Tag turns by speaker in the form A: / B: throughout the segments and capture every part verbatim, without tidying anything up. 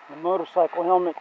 A: the motorcycle helmet.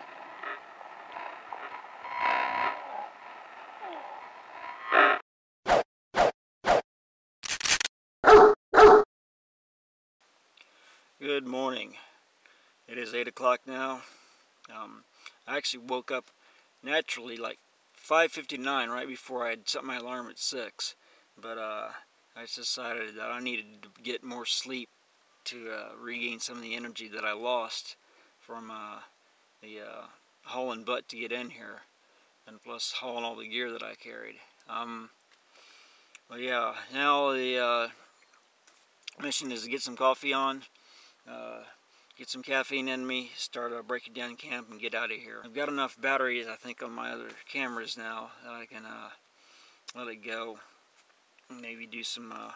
A: Good morning. It is eight o'clock now. Um, I actually woke up naturally like five fifty-nine, right before I had set my alarm at six. But uh, I just decided that I needed to get more sleep to uh, regain some of the energy that I lost from uh, the uh, hauling butt to get in here, and plus hauling all the gear that I carried. Um, but yeah, now the uh, mission is to get some coffee on, uh, get some caffeine in me, start uh, breaking down camp and get out of here. I've got enough batteries, I think, on my other cameras now that I can uh, let it go. Maybe do some uh,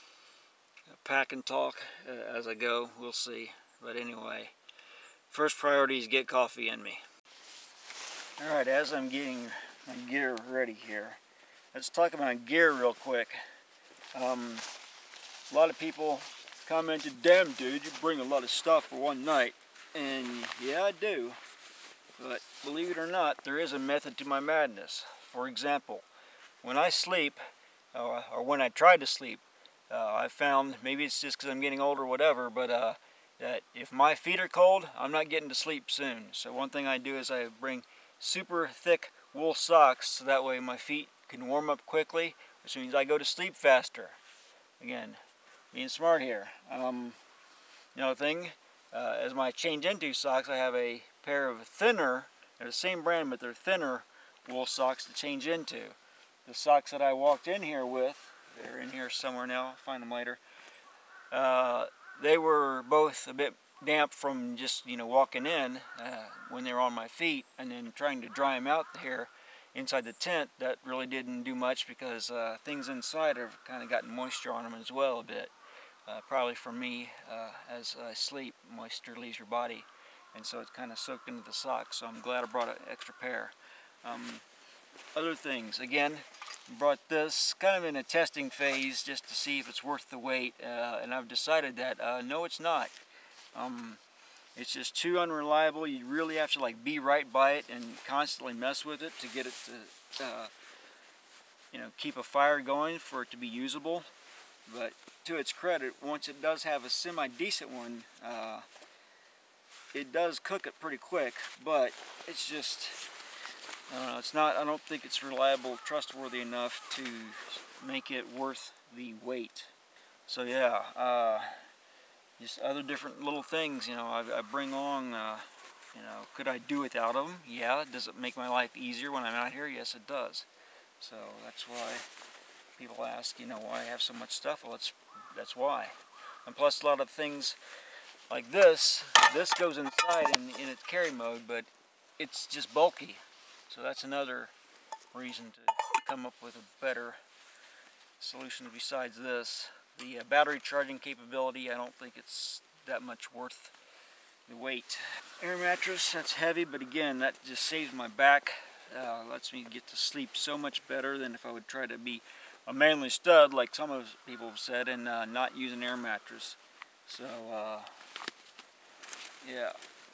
A: pack and talk uh, as I go. We'll see. But anyway, first priority is get coffee in me. Alright, as I'm getting my gear ready here, let's talk about gear real quick. Um, a lot of people commented, "Damn dude, you bring a lot of stuff for one night." And yeah, I do. But believe it or not, there is a method to my madness. For example, when I sleep, uh, or when I try to sleep, uh, I found, maybe it's just because I'm getting older or whatever, but uh, that if my feet are cold, I'm not getting to sleep soon. So one thing I do is I bring super thick wool socks, so that way my feet can warm up quickly, which means I go to sleep faster. Again, being smart here. Um, another thing, uh, as my change into socks, I have a pair of thinner, they're the same brand, but they're thinner wool socks to change into. The socks that I walked in here with, they're in here somewhere now, I'll find them later. Uh, they were both a bit damp from just, you know, walking in uh, when they were on my feet, and then trying to dry them out here inside the tent. That really didn't do much because uh, things inside have kind of gotten moisture on them as well a bit. Uh, probably for me, uh, as I sleep, moisture leaves your body, and so it's kind of soaked into the socks. So I'm glad I brought an extra pair. Um, other things, again, brought this kind of in a testing phase just to see if it's worth the wait, uh, and I've decided that uh, no, it's not. Um, it's just too unreliable. You really have to like be right by it and constantly mess with it to get it to, uh, you know, keep a fire going for it to be usable. But to its credit, once it does have a semi-decent one, uh, it does cook it pretty quick. But it's just, I don't know, it's not, I don't think it's reliable, trustworthy enough to make it worth the wait. So yeah, uh, just other different little things, you know, I, I bring along, uh, you know, could I do without them? Yeah. Does it make my life easier when I'm out here? Yes, it does. So that's why people ask, you know, why I have so much stuff. Well, it's, that's why. And plus a lot of things like this, this goes inside in, in its carry mode, but it's just bulky. So that's another reason to come up with a better solution besides this. The uh, battery charging capability, I don't think it's that much worth the weight. Air mattress, that's heavy, but again, that just saves my back. Uh, lets me get to sleep so much better than if I would try to be a manly stud, like some of people have said, and uh, not use an air mattress. So, uh, yeah.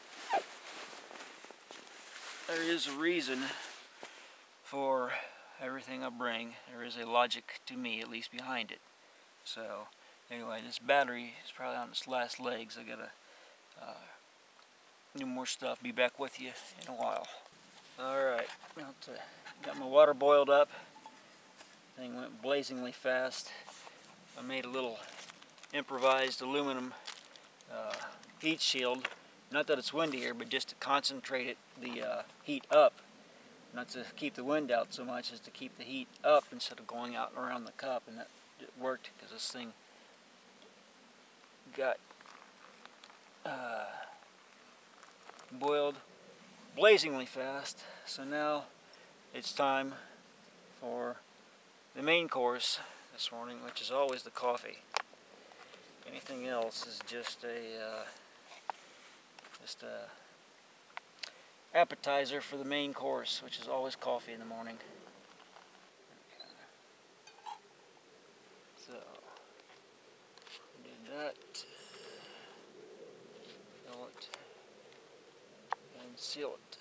A: There is a reason for everything I bring. There is a logic to me, at least behind it. So, anyway, this battery is probably on its last legs. I gotta uh, do more stuff. Be back with you in a while. Alright, got my water boiled up. Thing went blazingly fast. I made a little improvised aluminum uh, heat shield. Not that it's windy here, but just to concentrate it, the uh, heat up. Not to keep the wind out so much as to keep the heat up instead of going out and around the cup. And that it worked because this thing got uh, boiled blazingly fast. So now it's time for the main course this morning, which is always the coffee. Anything else is just a uh, just a appetizer for the main course, which is always coffee in the morning. So did that. Fill it. seal it.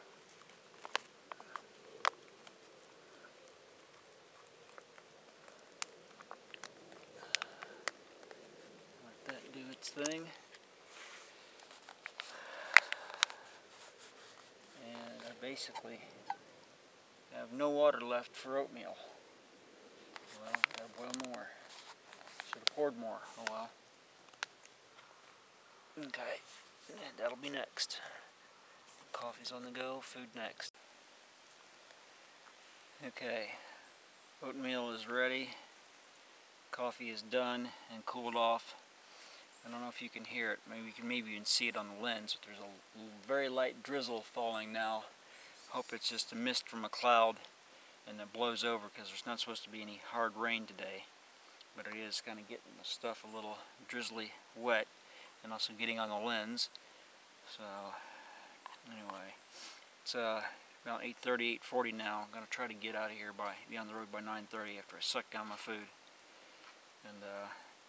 A: Let that do its thing. And I basically have no water left for oatmeal. Well, gotta boil more. Should have poured more. Oh well. Okay, and that'll be next. Coffee's on the go, food next. Okay, oatmeal is ready. Coffee is done and cooled off. I don't know if you can hear it. Maybe you can maybe even see it on the lens. But there's a very light drizzle falling now. Hope it's just a mist from a cloud and it blows over, because there's not supposed to be any hard rain today. But it is kind of getting the stuff a little drizzly wet, and also getting on the lens. So anyway, it's uh, about eight thirty, eight forty now. I'm going to try to get out of here by, be on the road by nine thirty after I suck down my food. And uh,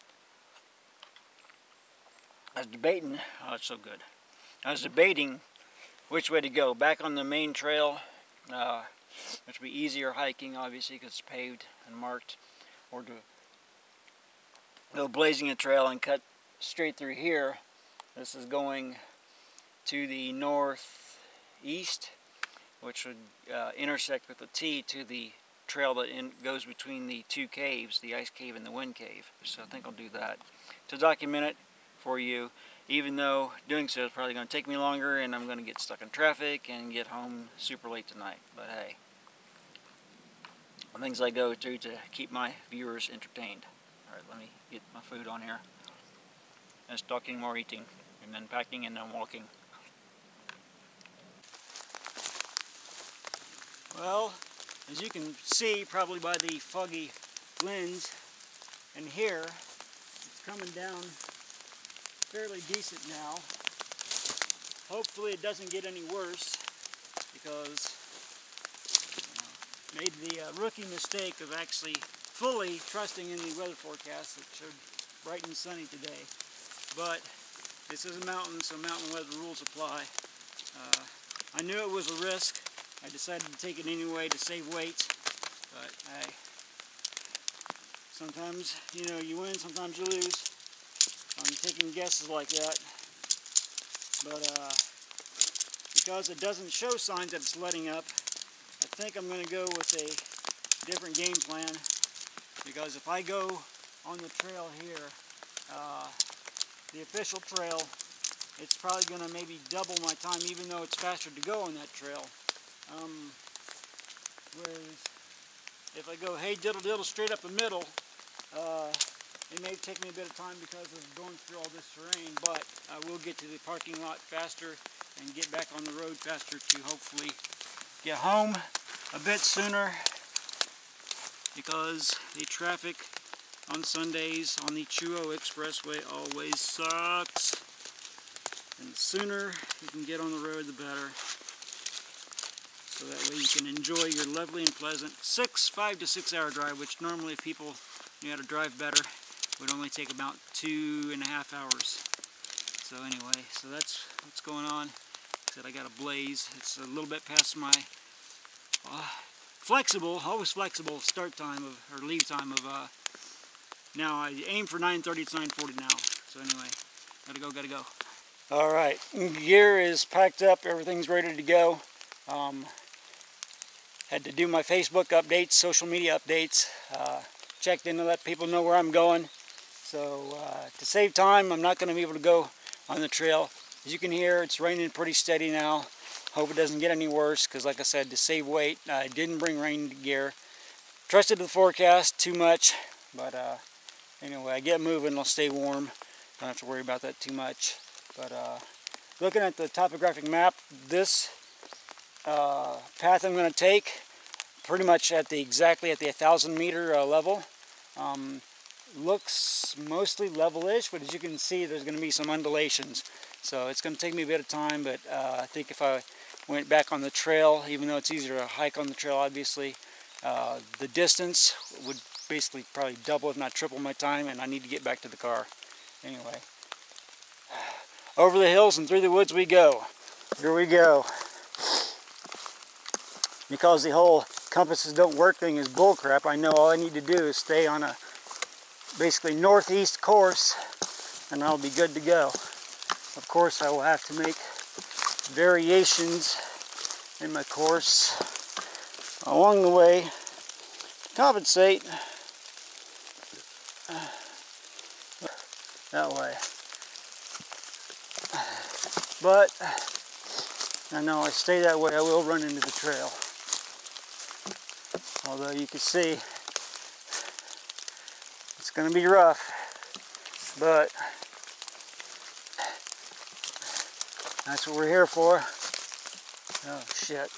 A: I was debating, oh it's so good. I was debating which way to go. Back on the main trail, uh, which would be easier hiking obviously because it's paved and marked, or to go blazing a trail and cut straight through here. This is going to the northeast, which would uh, intersect with the T to the trail that in, goes between the two caves, the ice cave and the wind cave. So I think I'll do that to document it for you, even though doing so is probably going to take me longer and I'm going to get stuck in traffic and get home super late tonight. But hey, things I go through to keep my viewers entertained. Alright, let me get my food on here. That's talking, more eating, and then packing, and then walking. Well, as you can see probably by the foggy lens and here, it's coming down fairly decent now. Hopefully it doesn't get any worse, because I made the uh, rookie mistake of actually fully trusting in the weather forecast that showed bright and sunny today. But this is a mountain, so mountain weather rules apply. Uh, I knew it was a risk. I decided to take it anyway to save weight. But hey, sometimes, you know, you win, sometimes you lose. I'm taking guesses like that. But uh, because it doesn't show signs that it's letting up, I think I'm going to go with a different game plan. Because if I go on the trail here, uh, the official trail, it's probably going to maybe double my time, even though it's faster to go on that trail. Um, whereas if I go hey diddle diddle straight up the middle, uh, it may take me a bit of time because of going through all this terrain, but I will get to the parking lot faster and get back on the road faster to hopefully get home a bit sooner, because the traffic on Sundays on the Chuo Expressway always sucks. And the sooner you can get on the road, the better. So that way you can enjoy your lovely and pleasant six, five to six hour drive, which normally if people knew how to drive better, would only take about two and a half hours. So anyway, so that's what's going on. Like I said, I got a blaze. It's a little bit past my uh, flexible, always flexible start time of, or leave time of, uh, now I aim for nine thirty, it's nine forty now. So anyway, gotta go, gotta go. Alright, gear is packed up, everything's ready to go. Um, had to do my Facebook updates, social media updates. Uh, checked in to let people know where I'm going. So uh, to save time, I'm not going to be able to go on the trail. As you can hear, it's raining pretty steady now. Hope it doesn't get any worse, because like I said, to save weight, I didn't bring rain gear. Trusted the forecast too much, but uh, anyway, I get moving, I'll stay warm. Don't have to worry about that too much. But uh, looking at the topographic map, this uh, path I'm going to take, pretty much at the exactly at the one thousand meter uh, level. Um, looks mostly level-ish, but as you can see, there's going to be some undulations. So it's going to take me a bit of time, but uh, I think if I went back on the trail, even though it's easier to hike on the trail, obviously, uh, the distance would basically probably double, if not triple my time, and I need to get back to the car. Anyway, over the hills and through the woods we go. Here we go. Because the whole compasses don't work thing is bullcrap, I know all I need to do is stay on a basically northeast course and I'll be good to go. Of course, I will have to make variations in my course along the way to compensate that way. But I know I stay that way, I will run into the trail. Although you can see it's going to be rough, but that's what we're here for. Oh shit.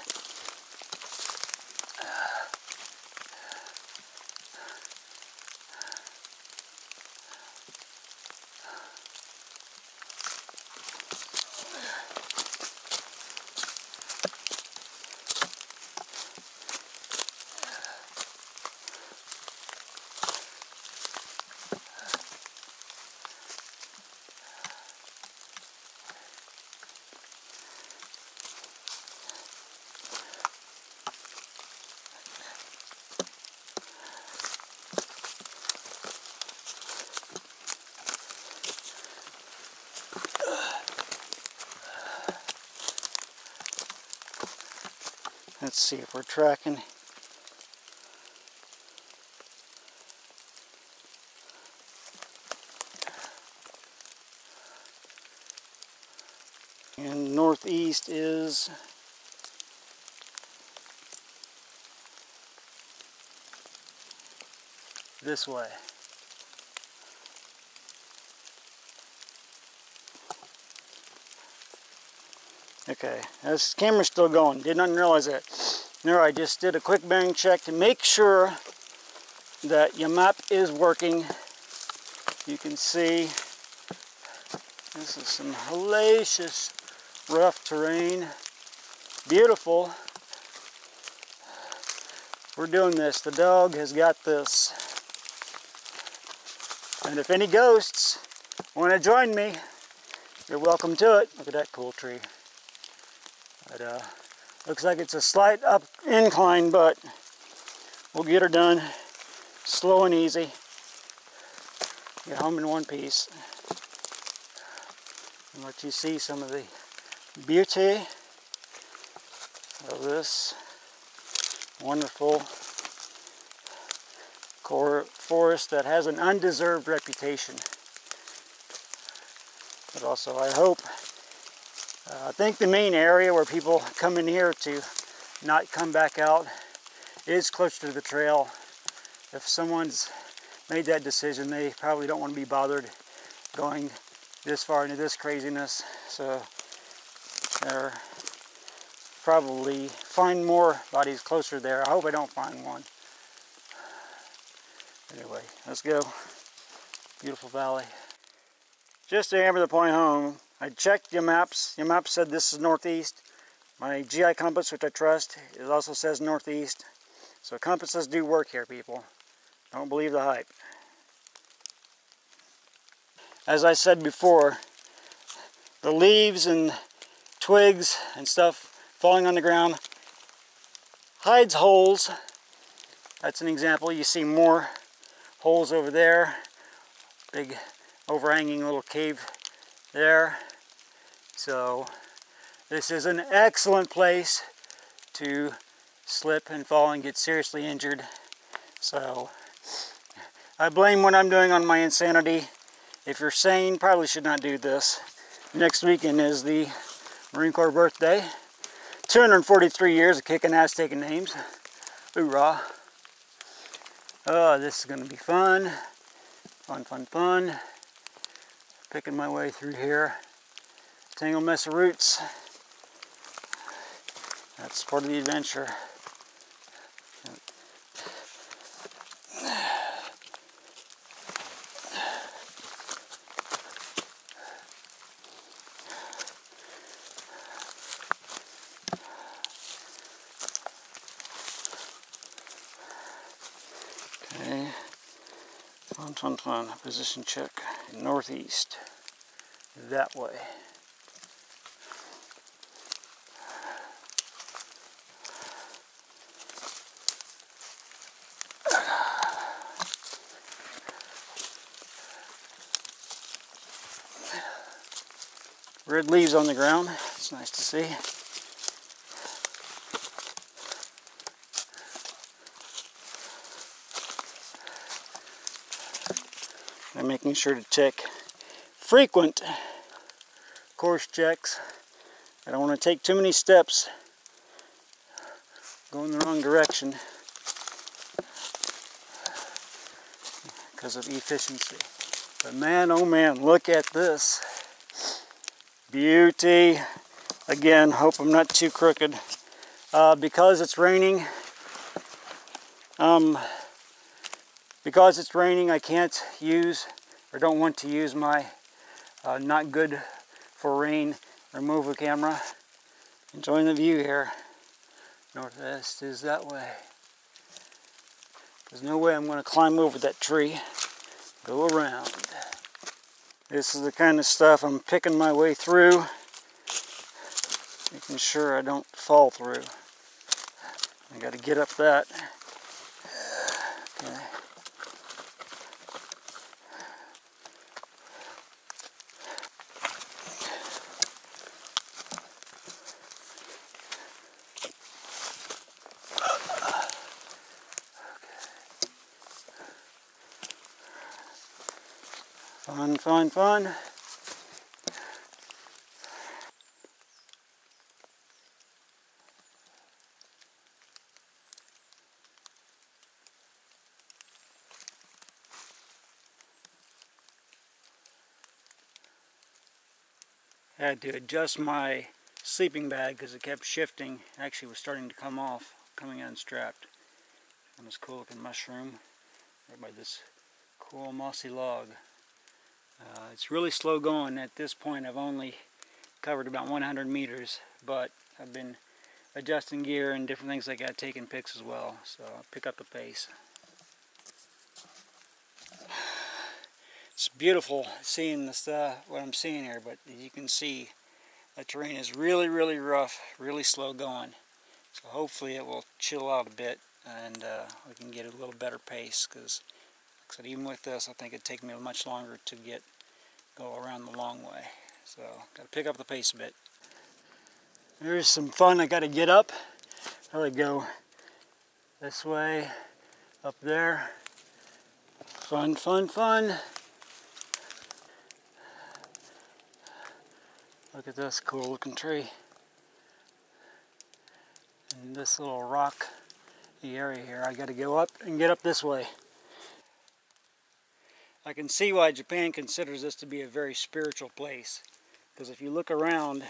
A: Let's see if we're tracking. And northeast is this way. Okay, this camera's still going. Did not realize that. There, I just did a quick bearing check to make sure that your map is working. You can see this is some hellacious rough terrain. Beautiful. We're doing this. The dog has got this. And if any ghosts want to join me, you're welcome to it. Look at that cool tree. But, uh, looks like it's a slight up incline, but we'll get her done slow and easy. Get home in one piece. And let you see some of the beauty of this wonderful forest that has an undeserved reputation. But also, I hope, uh, I think the main area where people come in here to not come back out is closer to the trail. If someone's made that decision, they probably don't want to be bothered going this far into this craziness. So they're probably find more bodies closer there. I hope I don't find one. Anyway, let's go. Beautiful valley. Just to hammer the point home, I checked your maps. Your map said this is northeast. My G I compass, which I trust, it also says northeast. So compasses do work here, people. Don't believe the hype. As I said before, the leaves and twigs and stuff falling on the ground hides holes. That's an example. You see more holes over there. Big overhanging little cave there. So this is an excellent place to slip and fall and get seriously injured. So I blame what I'm doing on my insanity. If you're sane, probably should not do this. Next weekend is the Marine Corps birthday. two hundred forty-three years of kicking ass, taking names. Hoorah. Oh, this is going to be fun. Fun, fun, fun. Picking my way through here. Tangle mess of roots. That's part of the adventure. Okay. Fun, fun, fun. Position check. Northeast. That way. red leaves on the ground. It's nice to see. I'm making sure to check frequent course checks. I don't want to take too many steps going the wrong direction because of efficiency. But man, oh man, look at this. Beauty. Again, hope I'm not too crooked. Uh, because it's raining, um, because it's raining, I can't use or don't want to use my uh, not good for rain removal camera. Enjoying the view here. Northwest is that way. There's no way I'm going to climb over that tree. Go around. This is the kind of stuff I'm picking my way through, making sure I don't fall through. I got to get up that. Okay. Fun, fun, fun. I had to adjust my sleeping bag because it kept shifting. Actually, it was starting to come off, coming unstrapped. On this cool looking mushroom right by this cool mossy log. Uh, it's really slow going. At this point, I've only covered about one hundred meters, but I've been adjusting gear and different things like that, taking pics as well, so I'll pick up the pace. It's beautiful seeing this, uh, what I'm seeing here, but as you can see, the terrain is really, really rough, really slow going. So hopefully it will chill out a bit and uh, we can get a little better pace, because like I said, even with this, I think it'd take me much longer to get go around the long way. So got to pick up the pace a bit. There's some fun. I got to get up. I'll go this way, up there. Fun, fun, fun. Look at this cool looking tree. And this little rock area here. I got to go up and get up this way. I can see why Japan considers this to be a very spiritual place. Because if you look around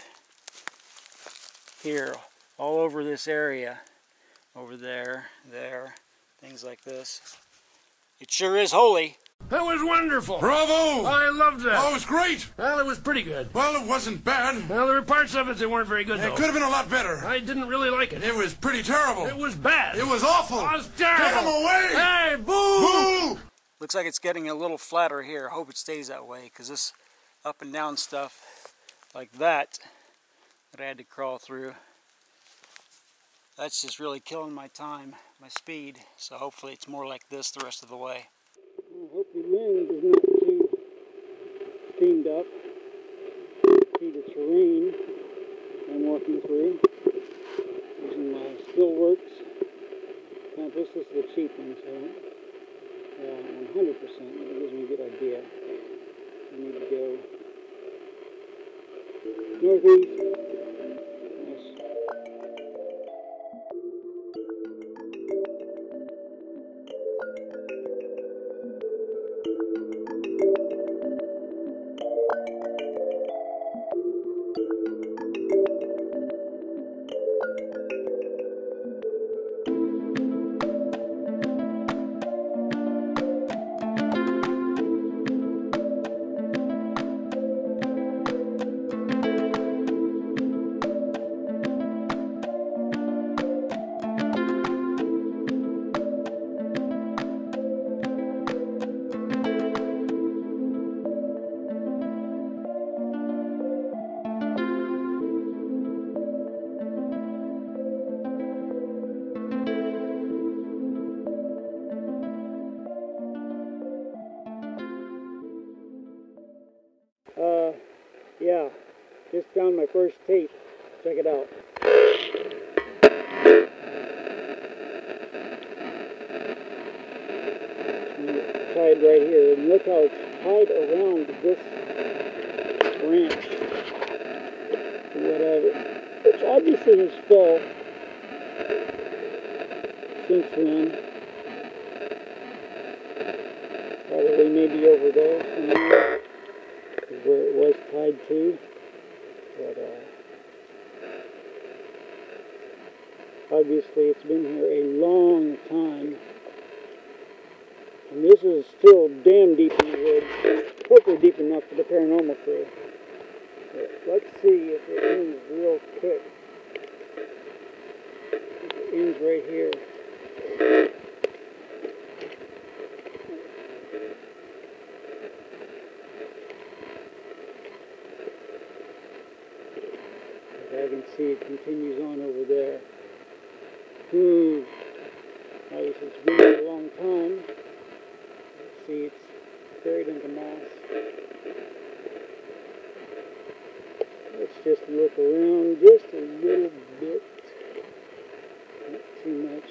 A: here, all over this area, over there, there, things like this, it sure is holy.
B: That was wonderful.
C: Bravo!
B: I loved that.
C: Oh, it was great.
B: Well, it was pretty good.
C: Well, it wasn't bad.
B: Well, there were parts of it that weren't very good,
C: It
B: though.
C: could have been a lot better.
B: I didn't really like it.
C: It was pretty terrible.
B: It was bad.
C: It was awful.
B: It was terrible.
C: Get him away!
B: Hey, boo!
C: Boo!
A: Looks like it's getting a little flatter here. I hope it stays that way, because this up and down stuff like that that I had to crawl through, that's just really killing my time, my speed. So hopefully it's more like this the rest of the way. I hope the wind is not too steamed up. See the terrain I'm walking through using my Stillworks compass. This is a cheap one, so uh, one hundred percent. It gives me a good idea. I need to go northeast. Just found my first tape. Check it out. Tied right here, and look how it's tied around this branch, whatever, which obviously has fell since then. Probably maybe over there somewhere is where it was tied to, but uh, obviously it's been here a long time. And this is still damn deep in the woods. Hopefully deep enough for the paranormal crew. But let's see if it ends real quick. It ends right here. As I can see, it continues on over there. Hmm. Obviously it's been here a long time. See, it's buried in the moss. Let's just look around just a little bit. Not too much.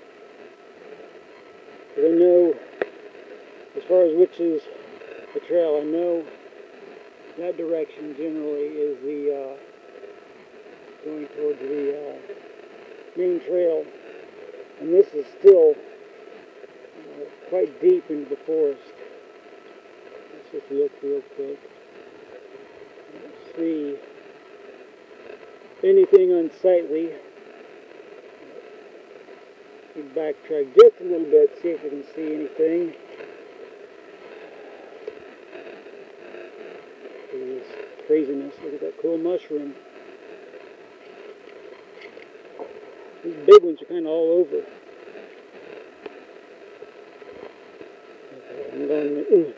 A: But I know, as far as which is the trail, I know that direction generally is the, uh, going towards the uh, main trail. And this is still quite deep into the forest. Let's just look real quick. Let's see anything unsightly. We backtrack just a little bit, see if we can see anything. Look at this craziness. Look at that cool mushroom. These big ones are kind of all over. I'm going to, mm.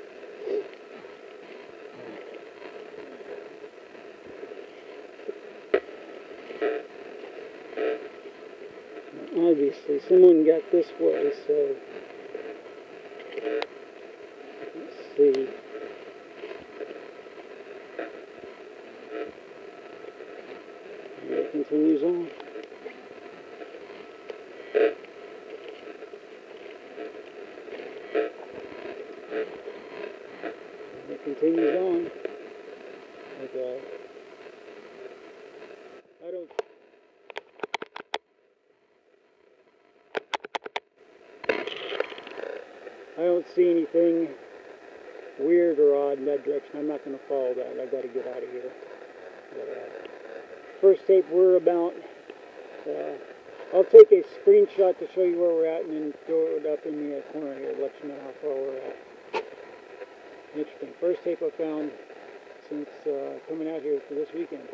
A: Obviously, someone got this way, so let's see. And it continues on. Continues on. Okay. I don't. I don't see anything weird or odd in that direction. I'm not going to follow that. I got to get out of here. But, uh, first tape we're about. Uh, I'll take a screenshot to show you where we're at, and then throw it up in the corner here. Let you know how far we're at. Interesting. First tape I found since uh, coming out here for this weekend.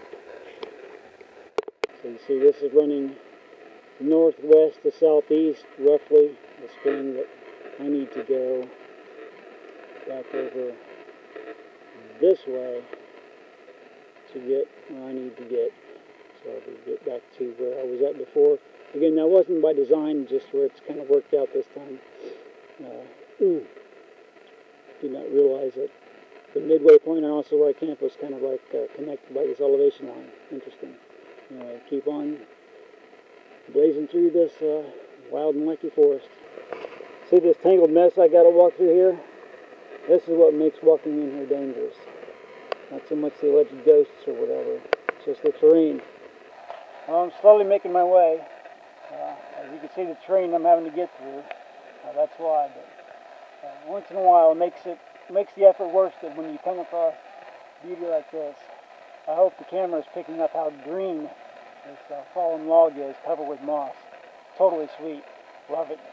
A: So you see this is running northwest to southeast, roughly, the string that I need to go back over this way to get where I need to get. So to get back to where I was at before. Again, that wasn't by design, just where it's kind of worked out this time. Uh, mm. Did not realize that the midway point and also where I camped was kind of like uh, connected by this elevation line. Interesting. Anyway, keep on blazing through this uh, wild and lucky forest. See this tangled mess I got to walk through here? This is what makes walking in here dangerous. Not so much the alleged ghosts or whatever. It's just the terrain. Well, I'm slowly making my way. Uh, as you can see, the terrain I'm having to get through. Uh, that's why. But, Uh, once in a while, it makes it makes the effort worth it when you come across beauty like this. I hope the camera is picking up how green this uh, fallen log is, covered with moss. Totally sweet. Love it.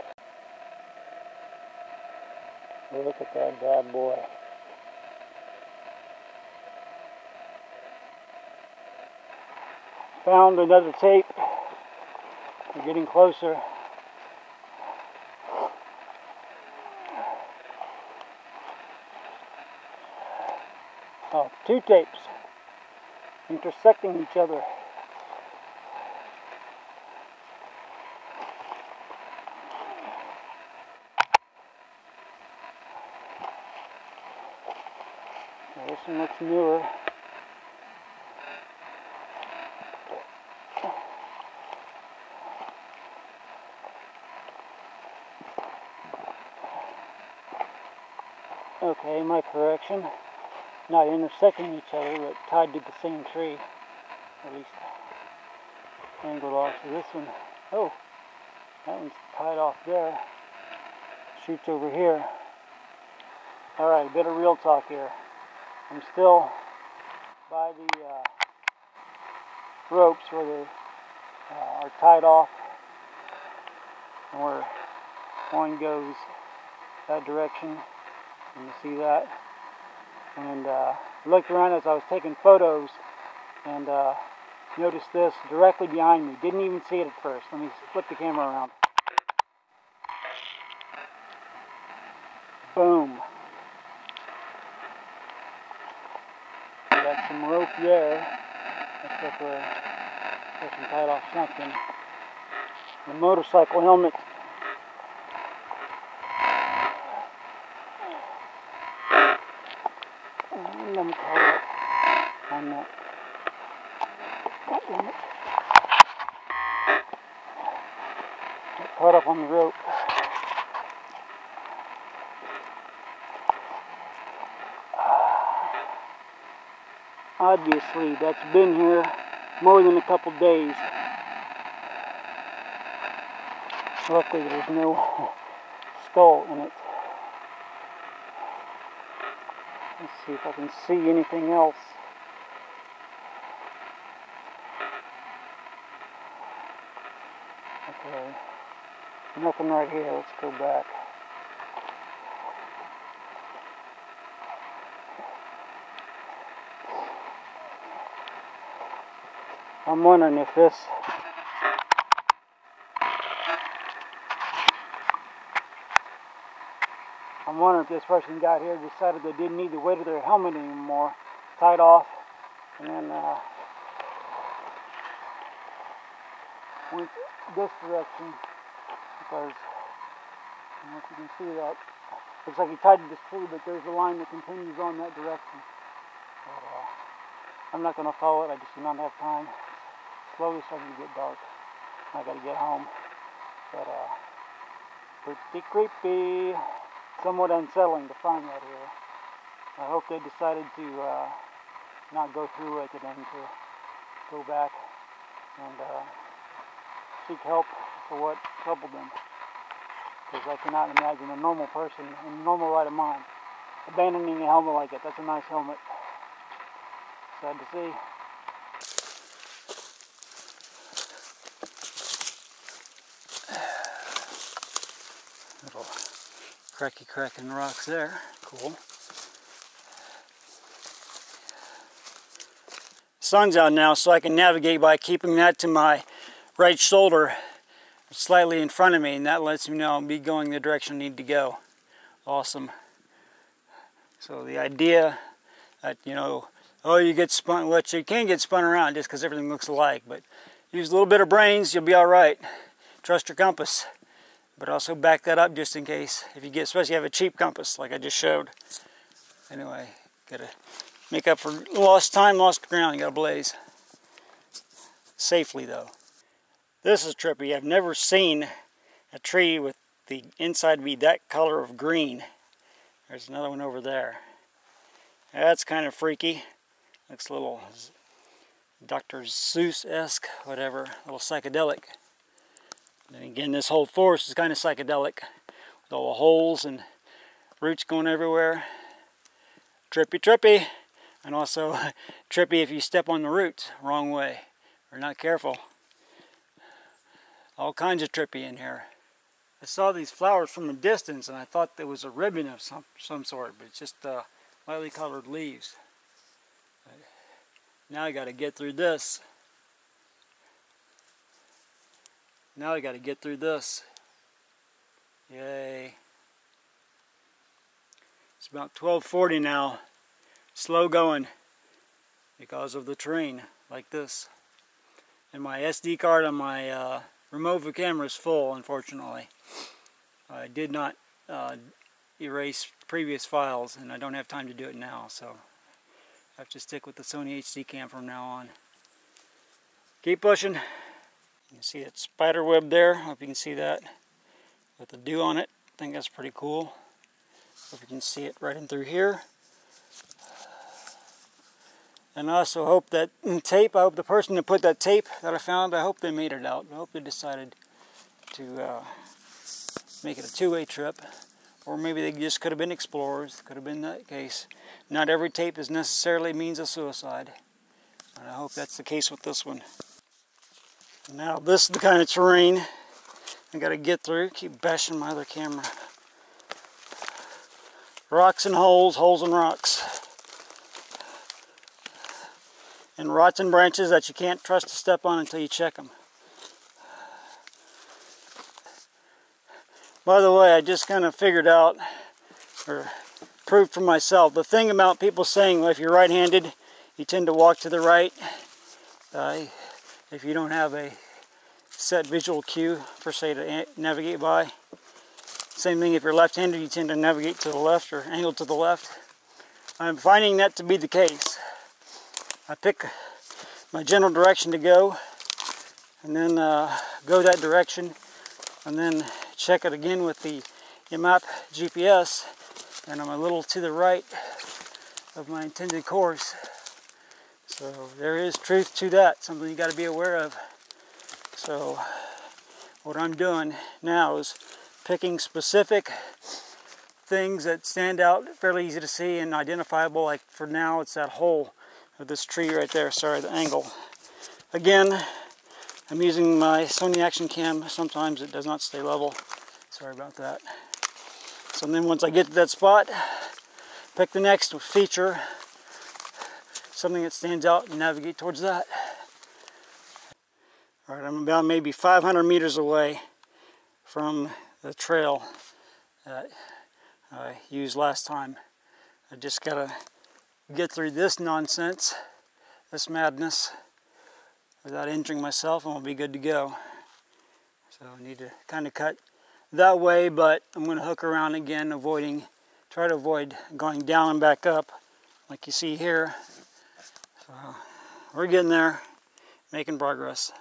A: Look at that bad boy. Found another tape. We're getting closer. Oh, two tapes intersecting each other. This one looks newer.
D: Okay, my correction. Not intersecting each other, but tied to the same tree. At least angled off. So this one, oh, that one's tied off there. Shoots over here. Alright, a bit of real talk here. I'm still by the uh, ropes where they uh, are tied off, and where one goes that direction. And you see that. And uh, I looked around as I was taking photos and uh, noticed this directly behind me. Didn't even see it at first. Let me flip the camera around. Boom. We got some rope there. Looks like we're getting tied off something. The motorcycle helmet. And I'm caught up on that. God damn it. Got caught up on the rope. Obviously, that's been here more than a couple days. Luckily, there's no skull in it. Let's see if I can see anything else. Okay, nothing right here. Let's go back. I'm wondering if this I'm wondering if this person got here decided they didn't need the weight of their helmet anymore, tied off, and then uh, went this direction, because I don't know if you can see that. Looks like he tied to this tree, but there's a line that continues on that direction. But, uh, I'm not going to follow it. I just do not have time. It's slowly starting to get dark. I got to get home. But uh, pretty creepy. Somewhat unsettling to find that here. I hope they decided to uh, not go through with it and to go back and uh, seek help for what troubled them. Because I cannot imagine a normal person in a normal right of mind abandoning a helmet like it. That's a nice helmet. Sad to see. Little cracky cracking rocks there. Cool. Sun's out now, so I can navigate by keeping that to my right shoulder, slightly in front of me, and that lets me know I'll be going the direction I need to go. Awesome. So the idea that, you know, oh, you get spun, well, you can get spun around just because everything looks alike, but use a little bit of brains, you'll be all right. Trust your compass, but also back that up just in case. If you get, especially if you have a cheap compass, like I just showed. Anyway, gotta make up for lost time, lost ground. You gotta blaze safely, though. This is trippy. I've never seen a tree with the inside be that color of green. There's another one over there. That's kind of freaky. Looks a little Doctor Seuss-esque, whatever, a little psychedelic. And again, this whole forest is kind of psychedelic, with all the holes and roots going everywhere. Trippy, trippy, and also trippy if you step on the roots wrong way or not careful. All kinds of trippy in here. I saw these flowers from a distance and I thought there was a ribbon of some, some sort, but it's just uh, lightly colored leaves. But now I got to get through this. Now I got to get through this. Yay. It's about twelve forty now. Slow going because of the terrain like this. And my S D card on my uh, remote camera is full, unfortunately. I did not uh, erase previous files, and I don't have time to do it now, so I have to stick with the Sony H D cam from now on. Keep pushing. You can see that spider web there. I hope you can see that with the dew on it. I think that's pretty cool. Hope you can see it right in through here. And I also hope that tape, I hope the person that put that tape that I found, I hope they made it out. I hope they decided to uh, make it a two-way trip. Or maybe they just could have been explorers. Could have been that case. Not every tape is necessarily means of suicide. And I hope that's the case with this one. Now this is the kind of terrain I gotta get through. Keep bashing my other camera. Rocks and holes, holes and rocks. And rotten branches that you can't trust to step on until you check them. By the way, I just kind of figured out, or proved for myself, the thing about people saying, well, if you're right-handed, you tend to walk to the right. Uh, if you don't have a set visual cue, per se, to navigate by. Same thing if you're left-handed, you tend to navigate to the left or angle to the left. I'm finding that to be the case. I pick my general direction to go, and then uh, go that direction, and then check it again with the map G P S, and I'm a little to the right of my intended course. So there is truth to that, something you got to be aware of. So what I'm doing now is picking specific things that stand out, fairly easy to see and identifiable. Like for now, it's that hole of this tree right there. Sorry, the angle. Again, I'm using my Sony Action Cam. Sometimes it does not stay level. Sorry about that. So then once I get to that spot, pick the next feature, something that stands out, and navigate towards that. All right, I'm about maybe five hundred meters away from the trail that I used last time. I just gotta get through this nonsense, this madness, without injuring myself, and we'll be good to go. So I need to kind of cut that way, but I'm going to hook around again, avoiding, try to avoid going down and back up, like you see here. So we're getting there, making progress.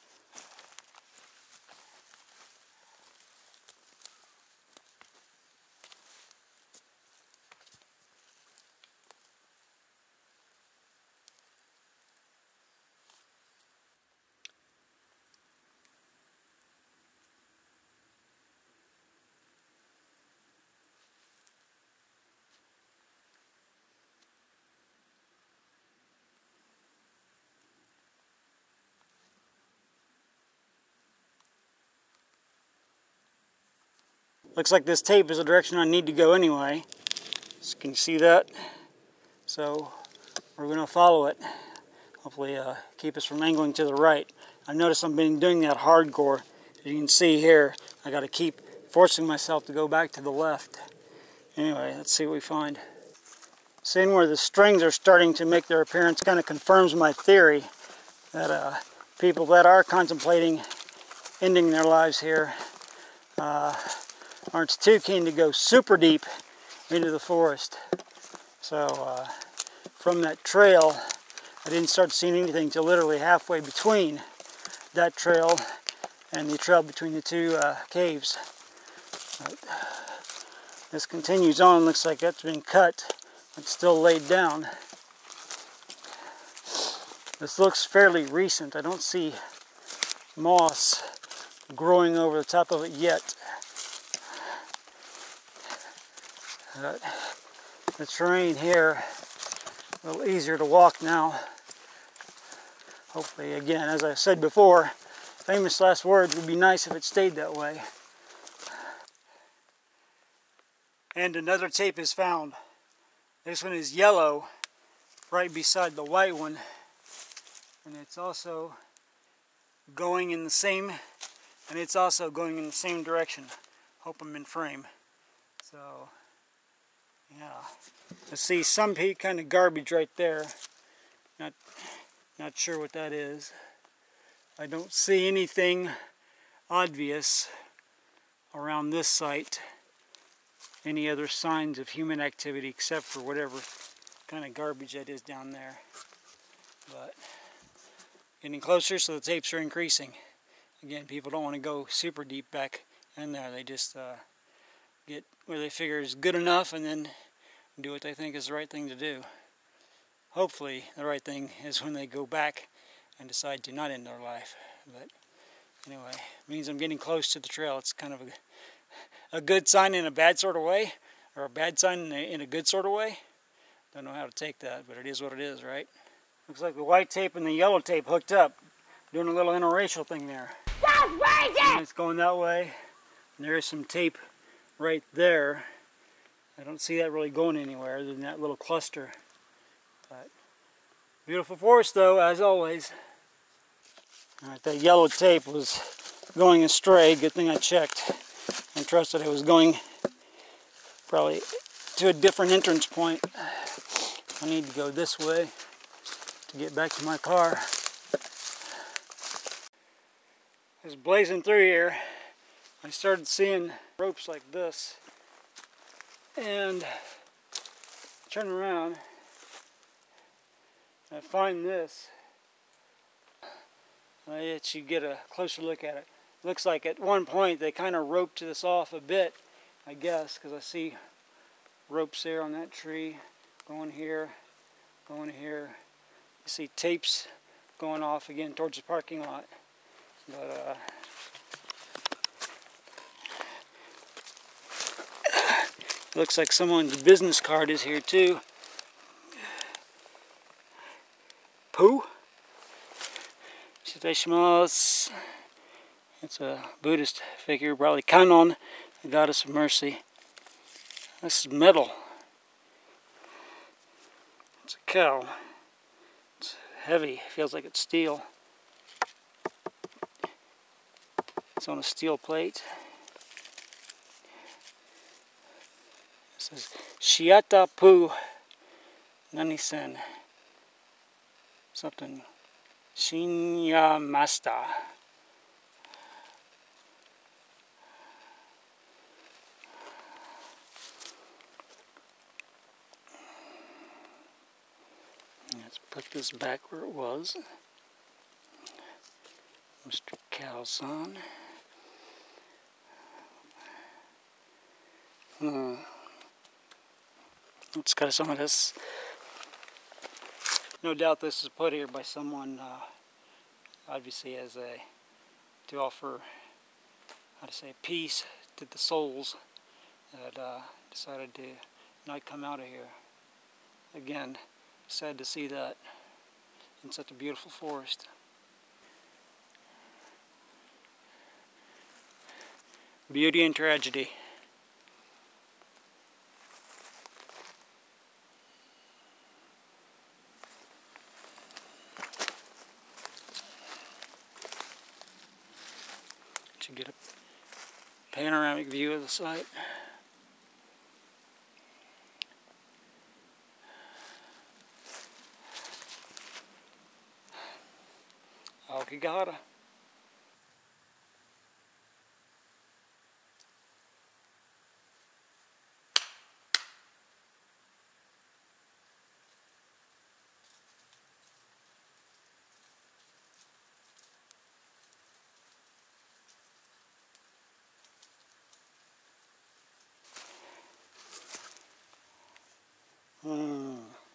D: Looks like this tape is the direction I need to go anyway. So can you see that? So we're going to follow it. Hopefully uh, keep us from angling to the right. I've noticed I've been doing that hardcore. As you can see here, I got to keep forcing myself to go back to the left. Anyway, let's see what we find. Seeing where the strings are starting to make their appearance kind of confirms my theory that uh, people that are contemplating ending their lives here uh, aren't too keen to go super deep into the forest. So uh, from that trail, I didn't start seeing anything till literally halfway between that trail and the trail between the two uh, caves. But this continues on. Looks like that's been cut. It's still laid down. This looks fairly recent. I don't see moss growing over the top of it yet. But the terrain here a little easier to walk now. Hopefully, again, as I said before, famous last words, would be nice if it stayed that way. And another tape is found. This one is yellow, right beside the white one. And it's also going in the same, and it's also going in the same direction. Hope I'm in frame. So, yeah. I see some kind of garbage right there. Not, not sure what that is. I don't see anything obvious around this site. Any other signs of human activity except for whatever kind of garbage that is down there. But getting closer, so the tapes are increasing. Again, people don't want to go super deep back in there. They just uh, get where they figure is good enough and then do what they think is the right thing to do. Hopefully the right thing is when they go back and decide to not end their life. But anyway, it means I'm getting close to the trail. It's kind of a, a good sign in a bad sort of way, or a bad sign in a, in a good sort of way. Don't know how to take that, but it is what it is, right? Looks like the white tape and the yellow tape hooked up, doing a little interracial thing there.
E: That's crazy!
D: It's going that way, and there is some tape right there. I don't see that really going anywhere other than that little cluster. But beautiful forest though, as always. Alright, that yellow tape was going astray. Good thing I checked and trusted it was going probably to a different entrance point. I need to go this way to get back to my car. I was blazing through here. I started seeing ropes like this, and turn around, I find this. I let you get a closer look at it. Looks like at one point they kind of roped this off a bit, I guess, because I see ropes there on that tree, going here, going here. You see tapes going off again towards the parking lot. But uh, looks like someone's business card is here too. Pooh? Shiteshimasu. It's a Buddhist figure, probably Kannon, the goddess of mercy. This is metal. It's a cow. It's heavy, feels like it's steel. It's on a steel plate. It says Shiata Pu Nanisen. Something. Shinya Masta. Let's put this back where it was. Mister Cow-san. Hmm. Let's cut some of this. No doubt this is put here by someone, uh, obviously as a, to offer, how to say, peace to the souls that uh, decided to not come out of here. Again, sad to see that in such a beautiful forest. Beauty and tragedy. To get a panoramic view of the site. Aokigahara. Hmm.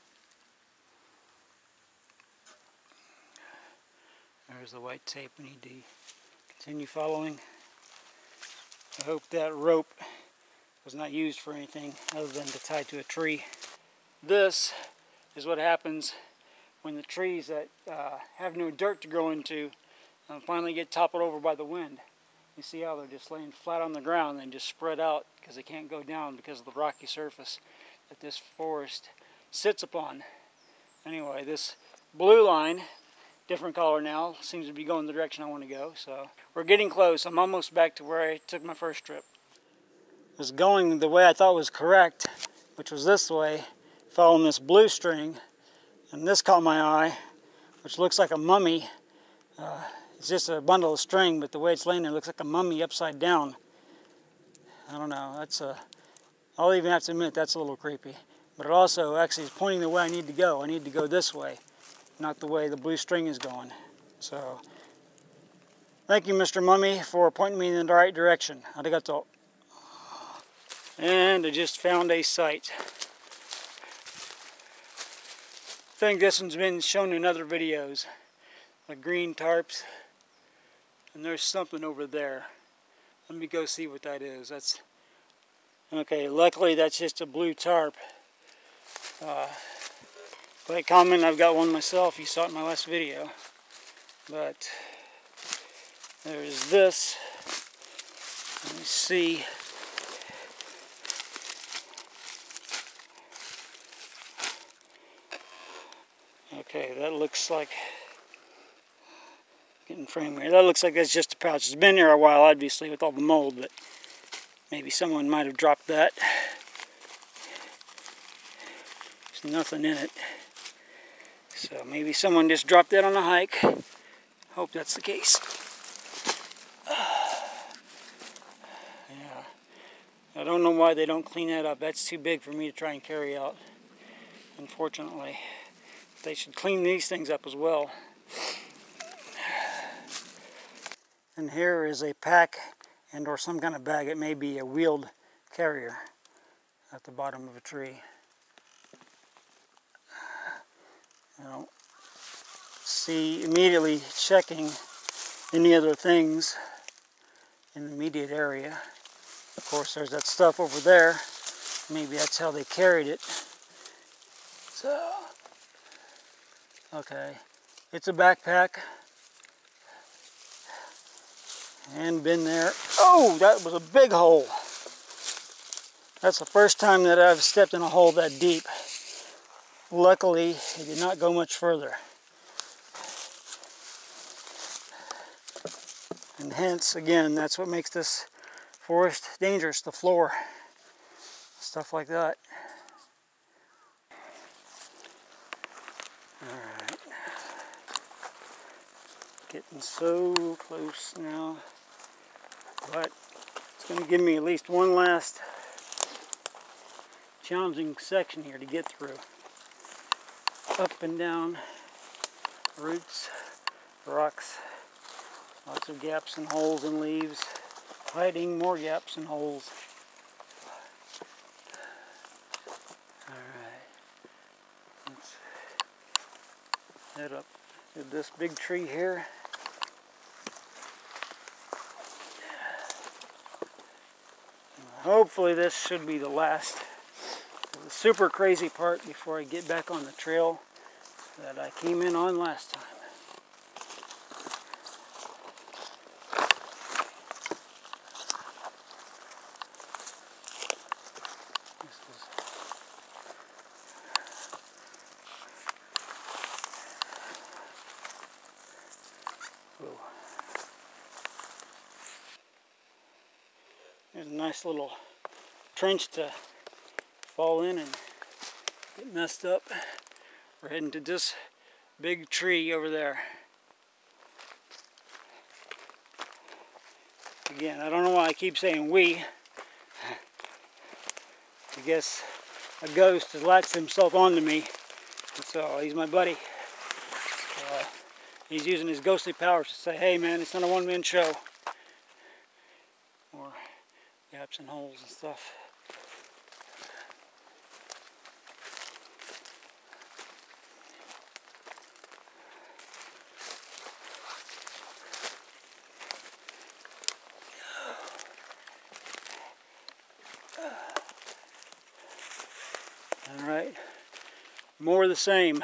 D: There's the white tape we need to continue following. I hope that rope was not used for anything other than to tie to a tree. This is what happens when the trees that uh, have no dirt to grow into uh, finally get toppled over by the wind. You see how they're just laying flat on the ground and just spread out because they can't go down because of the rocky surface that this forest sits upon. Anyway, this blue line, different color now, seems to be going the direction I want to go. So we're getting close. I'm almost back to where I took my first trip. It was going the way I thought was correct, which was this way, following this blue string. And this caught my eye, which looks like a mummy. Uh, it's just a bundle of string, but the way it's laying there looks like a mummy upside down. I don't know, that's a, I'll even have to admit that's a little creepy. But it also actually is pointing the way I need to go. I need to go this way, not the way the blue string is going. So, thank you, Mister Mummy, for pointing me in the right direction. Arigato. And I just found a site. I think this one's been shown in other videos. The green tarps. And there's something over there. Let me go see what that is. That's okay. Luckily, that's just a blue tarp. Uh, quite common. I've got one myself. You saw it in my last video. But there's this. Let me see. Okay, that looks like, getting frame here, that looks like that's just a pouch. It's been there a while, obviously, with all the mold, but maybe someone might have dropped that. There's nothing in it. So maybe someone just dropped that on a hike. Hope that's the case. Yeah. I don't know why they don't clean that up. That's too big for me to try and carry out, unfortunately. They should clean these things up as well. And here is a pack and or some kind of bag. It may be a wheeled carrier at the bottom of a tree. I don't see immediately checking any other things in the immediate area. Of course, there's that stuff over there. Maybe that's how they carried it. So, okay, it's a backpack. And been there. Oh, that was a big hole. That's the first time that I've stepped in a hole that deep. Luckily, it did not go much further. And hence, again, that's what makes this forest dangerous, the floor. Stuff like that. Alright. Getting so close now. But it's going to give me at least one last challenging section here to get through. Up and down, roots, rocks, lots of gaps and holes and leaves, hiding more gaps and holes. Alright, let's head up to this big tree here. Hopefully this should be the last, the super crazy part before I get back on the trail that I came in on last time. This is Whoa. There's a nice little trench to fall in and get messed up. We're heading to this big tree over there. Again, I don't know why I keep saying we. I guess a ghost has latched himself onto me. And so he's my buddy. Uh, he's using his ghostly powers to say, hey man, it's not a one-man show. Or gaps and holes and stuff. All right, more of the same.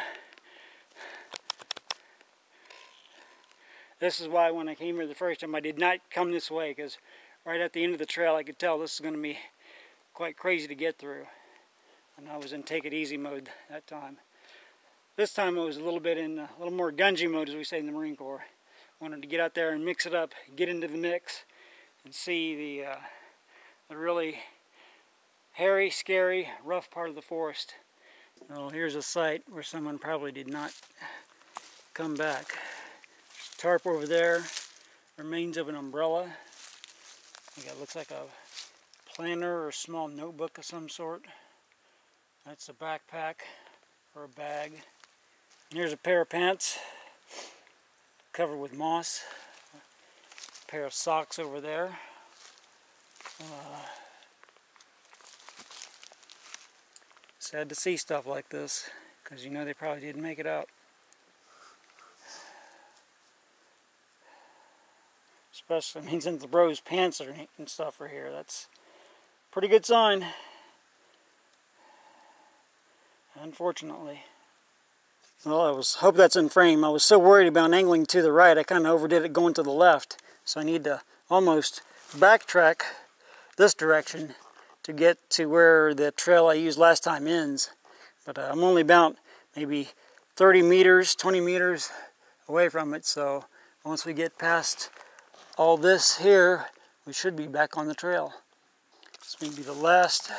D: This is why when I came here the first time I did not come this way, because right at the end of the trail I could tell this is going to be quite crazy to get through. And I was in take it easy mode that time. This time I was a little bit in a little more gungy mode, as we say in the Marine Corps. Wanted to get out there and mix it up, get into the mix, and see the, uh, the really hairy, scary, rough part of the forest. Well, here's a site where someone probably did not come back. There's a tarp over there, remains of an umbrella. I think it looks like a planner or a small notebook of some sort. That's a backpack or a bag. And here's a pair of pants covered with moss. A pair of socks over there. Uh, Sad to see stuff like this, because you know they probably didn't make it out. Especially, I mean, since the bro's pants are and stuff are here, that's a pretty good sign. Unfortunately. Well, I was hope that's in frame. I was so worried about angling to the right, I kind of overdid it going to the left. So I need to almost backtrack this direction to get to where the trail I used last time ends. But uh, I'm only about maybe thirty meters, twenty meters away from it. So once we get past all this here, we should be back on the trail. This may be the last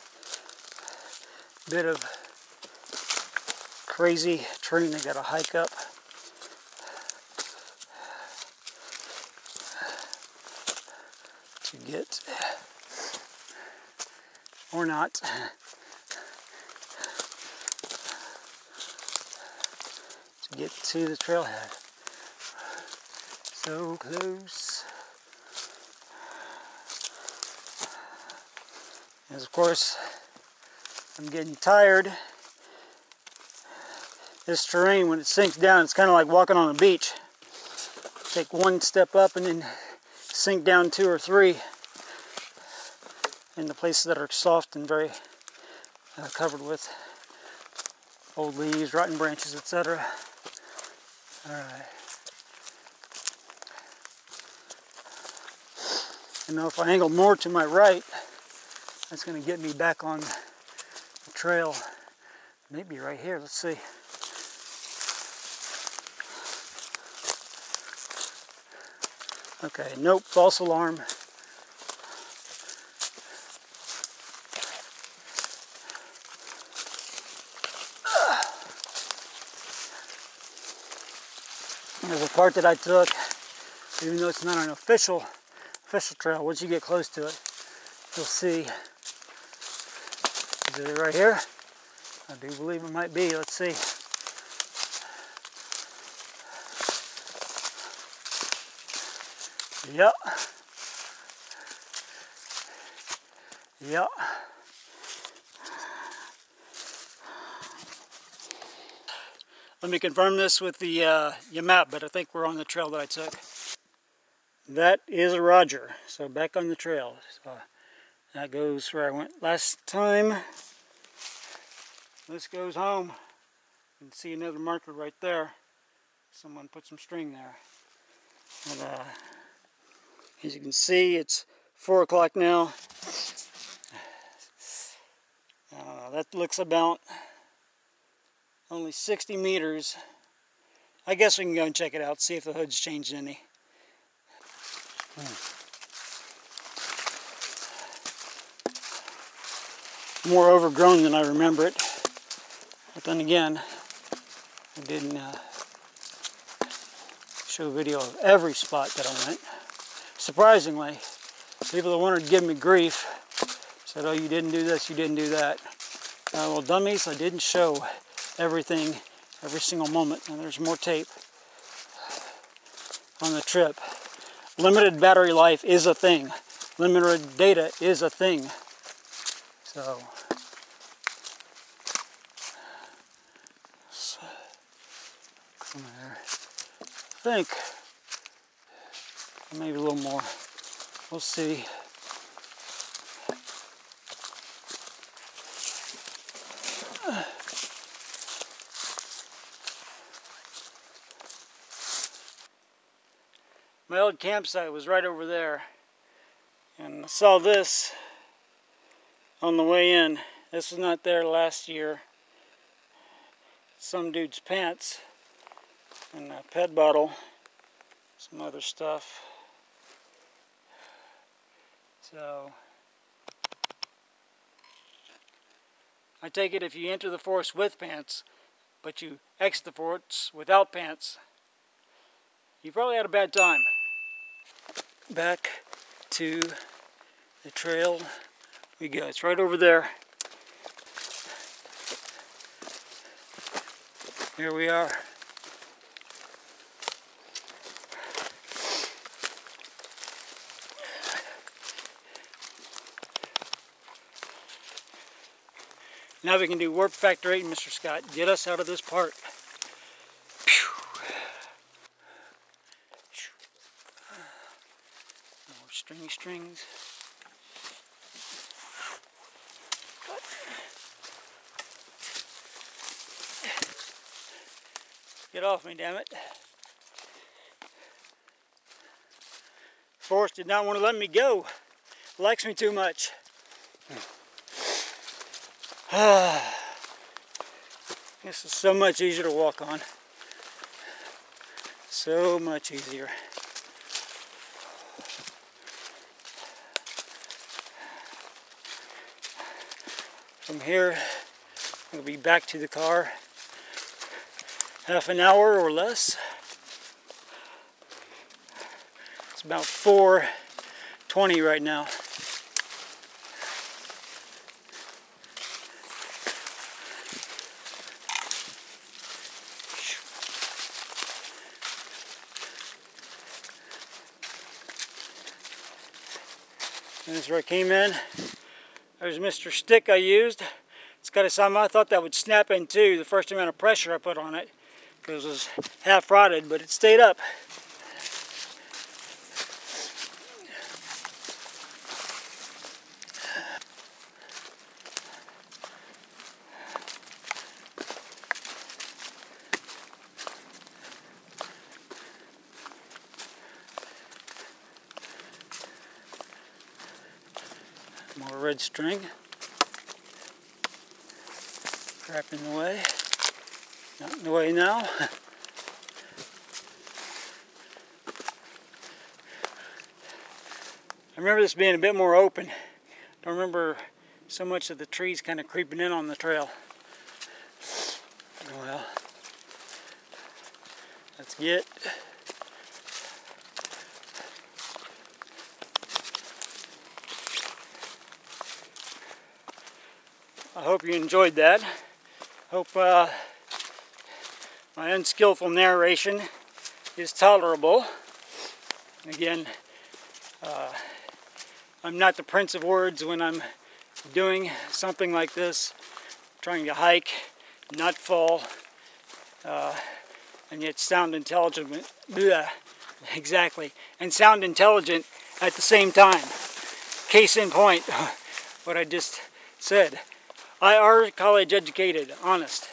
D: bit of crazy terrain I gotta hike up. To get, or not, to get to the trailhead. So close. As of course, I'm getting tired. This terrain, when it sinks down, it's kind of like walking on a beach. Take one step up and then sink down two or three in the places that are soft and very uh, covered with old leaves, rotten branches, et cetera. All right. And now if I angle more to my right, that's going to get me back on the trail. Maybe right here. Let's see. Okay, nope, false alarm. There's a part that I took, even though it's not an official official trail. Once you get close to it, you'll see. Is it right here? I do believe it might be. Let's see. Yep. Yep. Let me confirm this with the uh, your map, but I think we're on the trail that I took. That is a Roger. So back on the trail. So that goes where I went last time. This goes home. You can see another marker right there. Someone put some string there. And, uh, as you can see, it's four o'clock now. Uh, that looks about only sixty meters. I guess we can go and check it out, see if the hood's changed any. Hmm. More overgrown than I remember it. But then again, I didn't uh, show a video of every spot that I went. Surprisingly, people that wanted to give me grief said, oh, you didn't do this, you didn't do that. Uh, well, dummies, I didn't show everything, every single moment. And there's more tape on the trip. Limited battery life is a thing. Limited data is a thing. So, so come there. I think maybe a little more. We'll see. My old campsite was right over there, and I saw this on the way in. This was not there last year. Some dude's pants and a pet bottle, some other stuff. So I take it if you enter the forest with pants, but you exit the forest without pants, you probably had a bad time. Back to the trail we go. It's right over there. Here we are. Now we can do warp factor eight, Mister Scott. Get us out of this part. More stringy strings. Get off me, damn it. Force did not want to let me go. Likes me too much. This is so much easier to walk on. So much easier. From here, we'll be back to the car. Half an hour or less. It's about four twenty right now. And this is where I came in. There's Mister Stick I used. It's got a some I thought that would snap in too, the first amount of pressure I put on it, because it was half rotted, but it stayed up. More red string. Crap in the way. Not in the way now. I remember this being a bit more open. Don't remember so much of the trees kind of creeping in on the trail. Well, let's get I hope you enjoyed that. Hope uh, my unskillful narration is tolerable. Again, uh, I'm not the prince of words when I'm doing something like this, trying to hike, not fall, uh, and yet sound intelligent. Bleh, exactly, and sound intelligent at the same time. Case in point, what I just said. I are college educated, honest.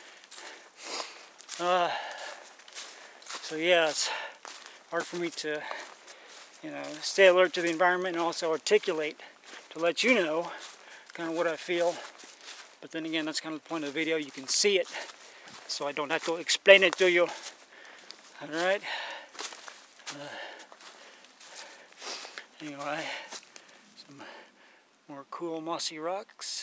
D: Uh, so yeah, it's hard for me to, you know, stay alert to the environment and also articulate to let you know kind of what I feel. But then again, that's kind of the point of the video. You can see it, so I don't have to explain it to you. All right. Uh, anyway, some more cool mossy rocks.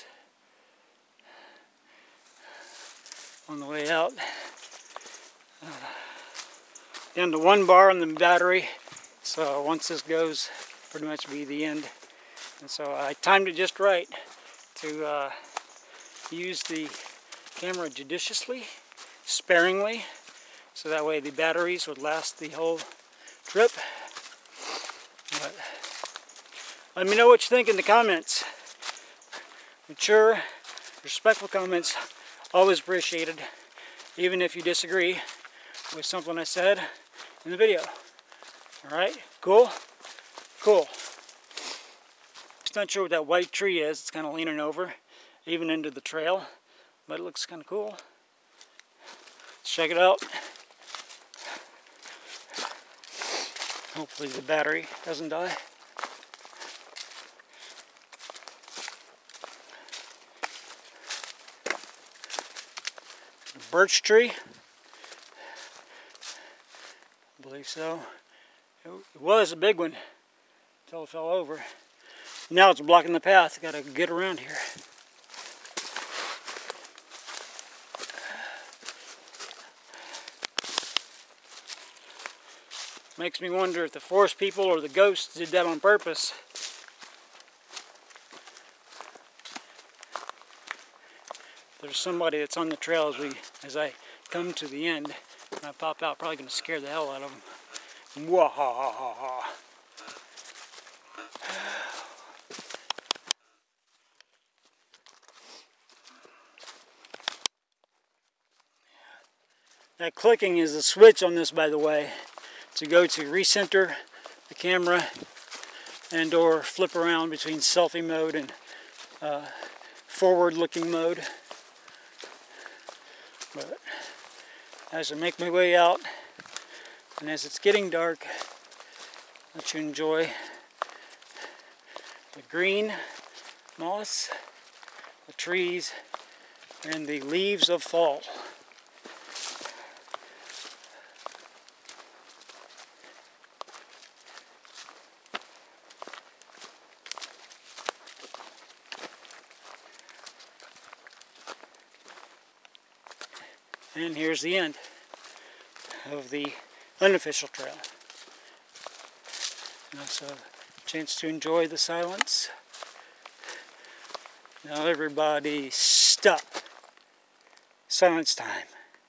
D: On the way out, uh, down to one bar on the battery, so once this goes, pretty much be the end. And so I timed it just right to uh, use the camera judiciously, sparingly, so that way the batteries would last the whole trip. But let me know what you think in the comments. Mature, respectful comments. Always appreciated, even if you disagree with something I said in the video. Alright, cool? Cool. Just not sure what that white tree is. It's kind of leaning over, even into the trail, but it looks kind of cool. Let's check it out. Hopefully the battery doesn't die. Birch tree, I believe so. It was a big one until it fell over. Now it's blocking the path. Got to get around here. Makes me wonder if the forest people or the ghosts did that on purpose. There's somebody that's on the trail as we, as I come to the end, and I pop out, probably going to scare the hell out of them. Mwahaha. That clicking is the switch on this, by the way, to go to recenter the camera and or flip around between selfie mode and uh, forward-looking mode. But as I make my way out, and as it's getting dark, let you enjoy the green moss, the trees, and the leaves of fall. And here's the end of the unofficial trail. Now, so a chance to enjoy the silence. Now everybody stop. Silence time.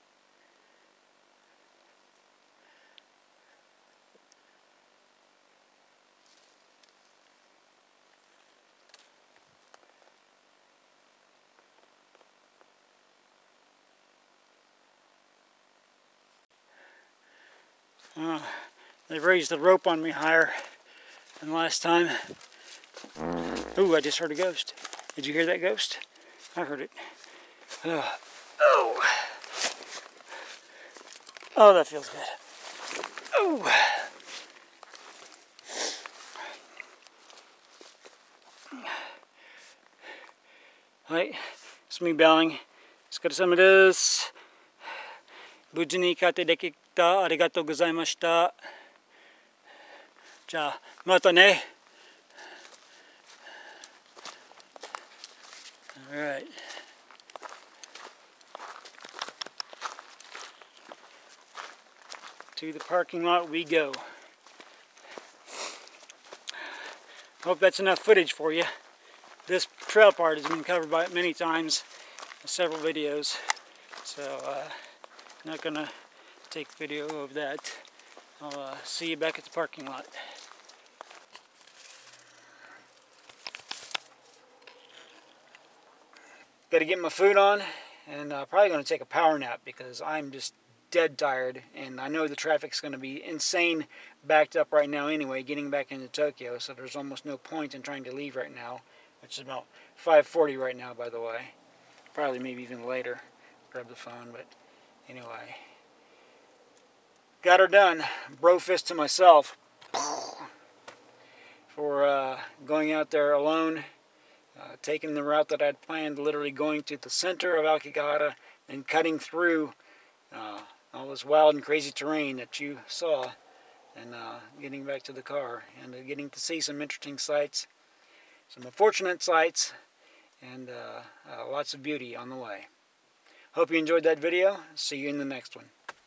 D: Uh, they've raised the rope on me higher than last time. Ooh, I just heard a ghost. Did you hear that ghost? I heard it. Uh, oh. Oh, that feels good. Oh. Right, it's me bowing. お疲れ様です。無事に帰ってできた。ありがとうございました。じゃあ、またね。All right. To the parking lot we go. Hope that's enough footage for you. This trail part has been covered by many times in several videos, so uh, not gonna take video of that. I'll uh, see you back at the parking lot. Got to get my food on, and uh, probably going to take a power nap because I'm just dead tired, and I know the traffic's going to be insane backed up right now anyway, getting back into Tokyo, so there's almost no point in trying to leave right now, which is about five forty right now, by the way. Probably maybe even later. Grab the phone, but anyway. Got her done. Bro fist to myself for uh, going out there alone. Uh, taking the route that I'd planned, literally going to the center of Aokigahara and cutting through uh, all this wild and crazy terrain that you saw, and uh, getting back to the car and uh, getting to see some interesting sights, some unfortunate sights, and uh, uh, lots of beauty on the way. Hope you enjoyed that video. See you in the next one.